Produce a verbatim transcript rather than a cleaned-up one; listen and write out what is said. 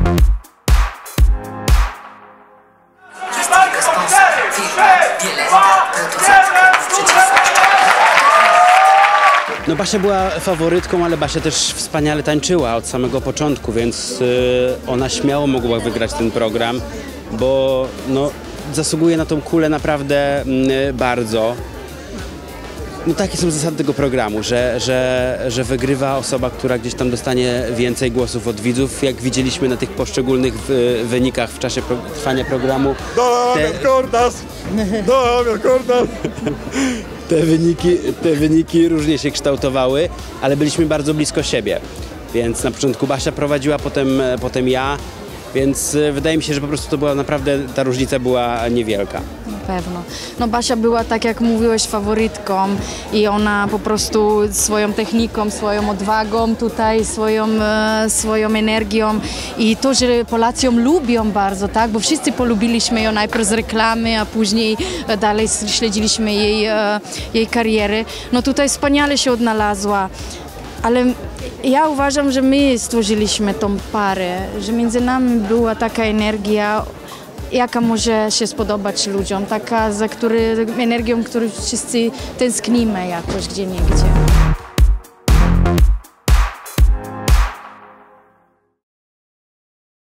No Basia była faworytką, ale Basia też wspaniale tańczyła od samego początku, więc ona śmiało mogła wygrać ten program, bo no, zasługuje na tą kulę naprawdę bardzo. No takie są zasady tego programu, że, że, że wygrywa osoba, która gdzieś tam dostanie więcej głosów od widzów. Jak widzieliśmy na tych poszczególnych wynikach w czasie pro, trwania programu. Damian Kordas! Damian Kordas! Te wyniki, te wyniki różnie się kształtowały, ale byliśmy bardzo blisko siebie. Więc na początku Basia prowadziła, potem, potem ja. Więc wydaje mi się, że po prostu to była naprawdę, ta różnica była niewielka. Na pewno. No Basia była, tak jak mówiłeś, faworytką i ona po prostu swoją techniką, swoją odwagą tutaj, swoją, swoją energią i to, że Polacy ją lubią bardzo, tak? Bo wszyscy polubiliśmy ją najpierw z reklamy, a później dalej śledziliśmy jej, jej karierę. No tutaj wspaniale się odnalazła. Ale ja uważam, że my stworzyliśmy tą parę, że między nami była taka energia, jaka może się spodobać ludziom, taka, za który, energią, którą wszyscy tęsknimy jakoś gdzie niegdzie.